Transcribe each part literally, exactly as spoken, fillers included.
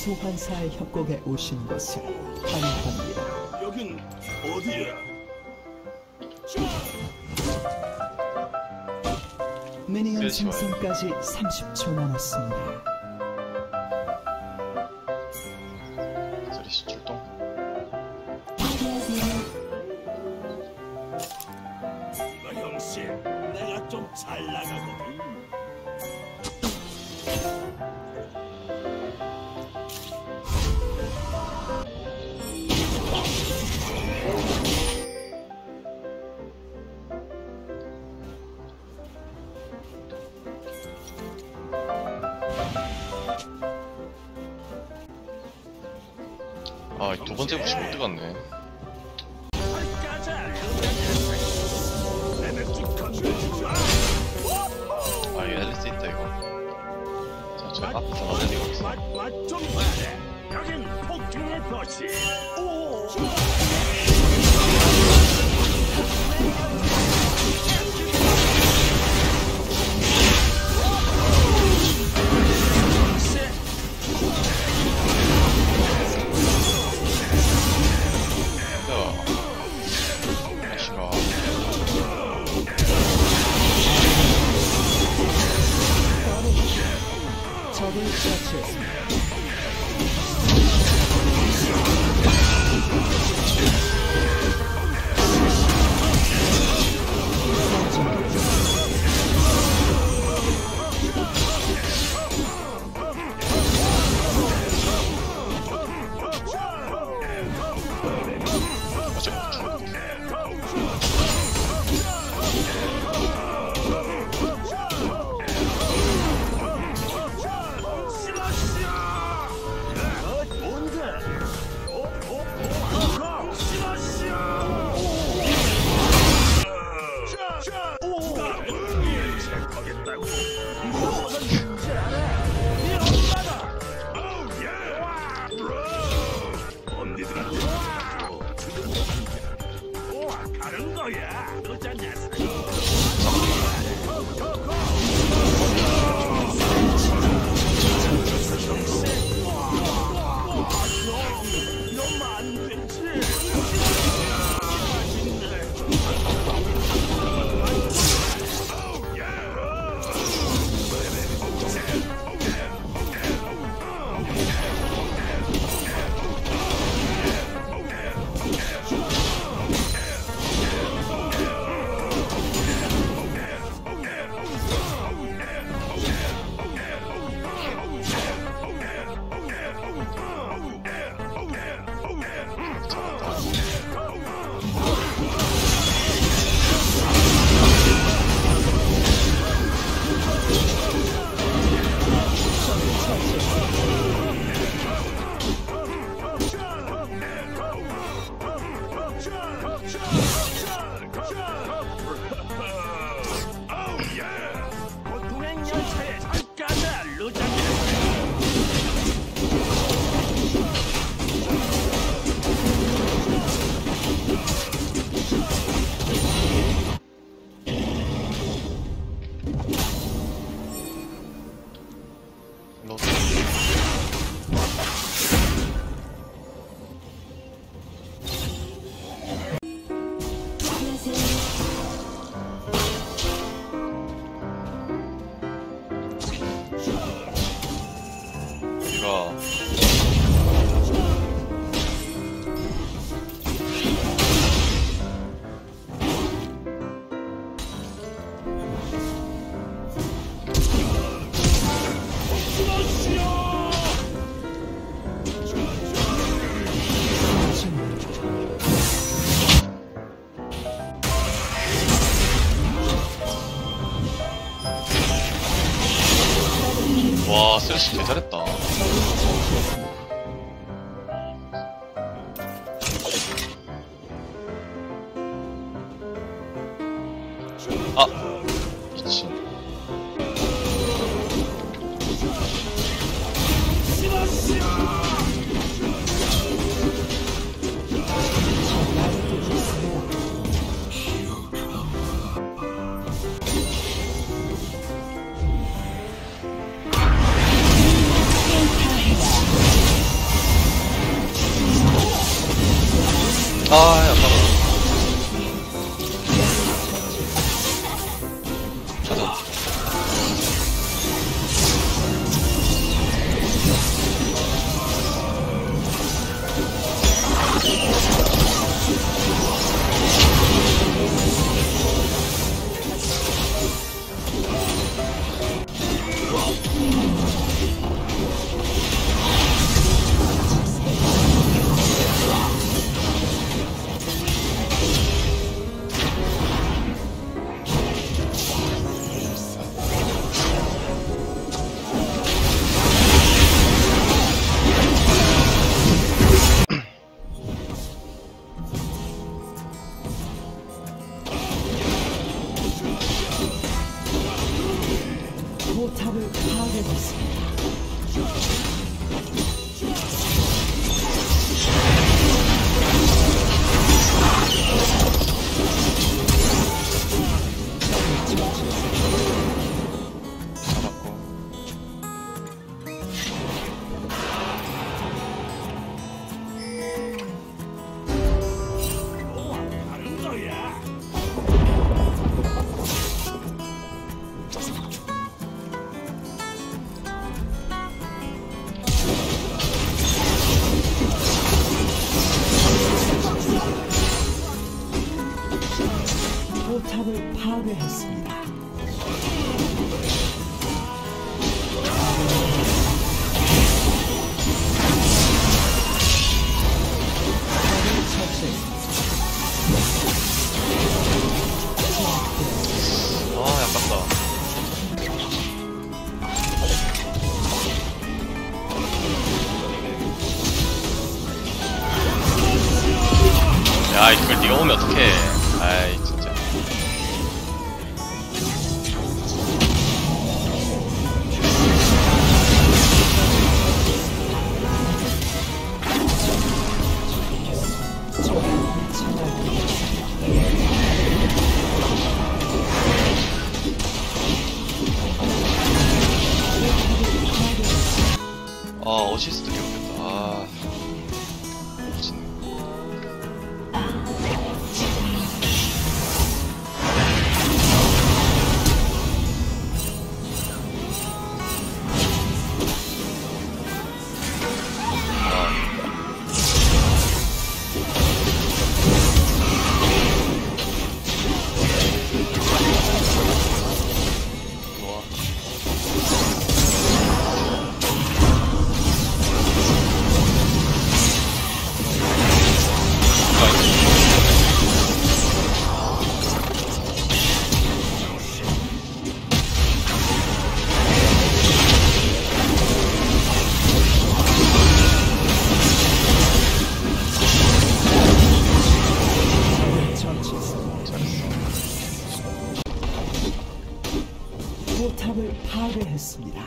소환사의 협곡에 오신 것을 환영합니다. 여긴 어디야? 미니언 생성까지 삼십 초 남았습니다. 서리씨 출동. 이거 형씨, 내가 좀 잘 나가거든. 아, 두 번째 부시 못 들어갔네. 아, 이거 앨리스 있다, 이거. 자, 저 앞에서 맞을 리가 없어. 맛좀 봐라. 여긴 폭풍의 도시. 적을 처치했습니다. 와, 쓰레쉬 개 잘했다. 아, 미친. 아, 약간. 가자. 포탑을 파괴했습니다. 잡았고. 다른 거야. 포탑을 파괴했습니다. 아, 약간다. 야, 이걸 네가 오면 어떡해. 아이, 진짜. 아, 어시스트 기억했다. 아, 미친. 포탑을 파괴했습니다.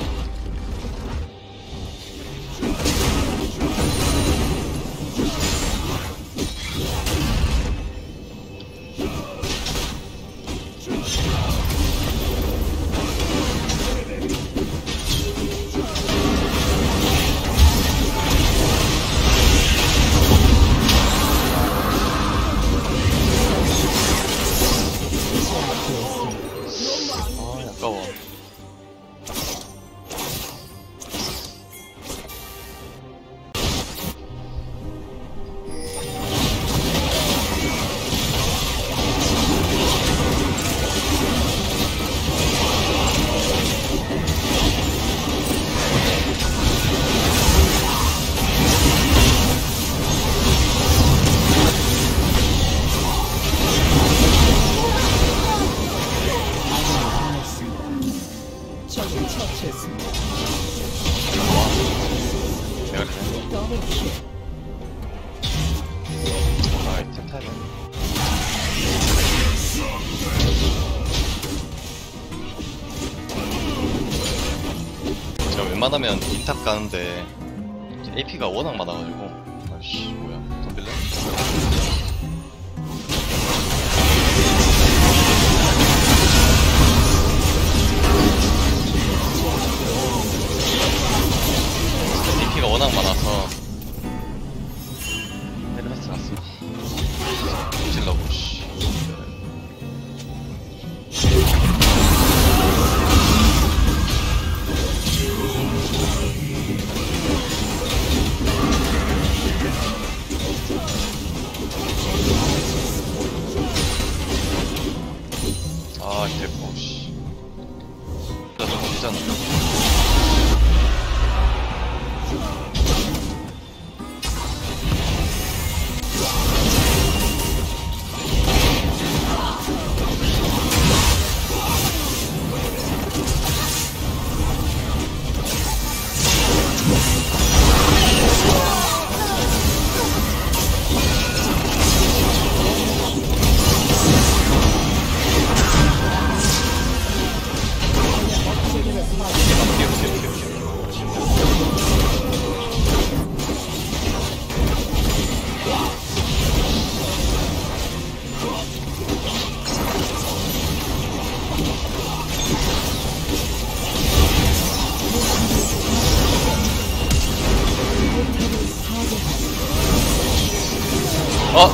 아, 아까워. 적을 처치했습니다. 내가 그래. 더블킬. 아, 템타네. 제가 웬만하면 인탑 가는데 에이피가 워낙 많아가지고. 아이씨, 뭐야. 덤빌래? 에이피가 워낙 많아서 헬멧 갔어. 어!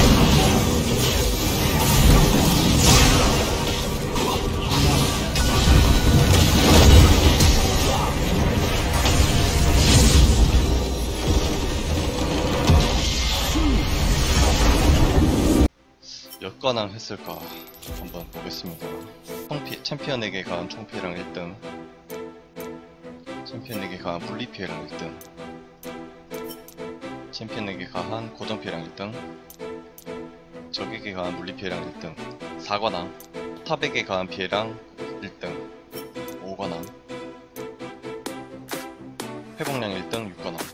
몇 관왕 했을까 한번 보겠습니다. 총피, 챔피언에게 가한 총피해량 일 등, 챔피언에게 가한 분리피해량 일 등, 챔피언에게 가한 고정피해량 일 등, 적에게 가한 물리피해량 일 등, 사 관왕, 탑에게 가한 피해량 일 등, 오 관왕, 회복량 일 등 육 관왕,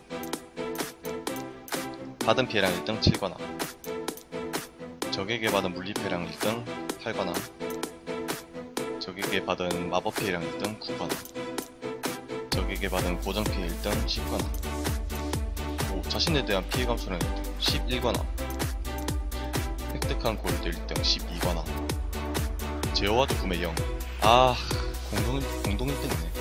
받은 피해량 일 등 칠 관왕, 적에게 받은 물리피해량 일 등 팔 관왕, 적에게 받은 마법 피해량 일 등 구 관왕, 적에게 받은 고정 피해 일 등 십 관왕, 오, 자신에 대한 피해 감소량 일 등 십일 관왕, 획득한 골드 일 등 십이 관왕, 제어와드 구매 영. 아, 공동, 공동 일 등이네.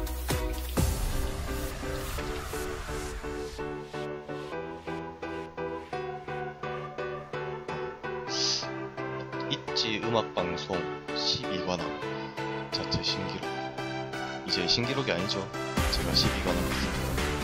있지 음악방송 십이 관왕 자체 신기록. 이제 신기록이 아니죠. 제가 십이 관왕 했습니다.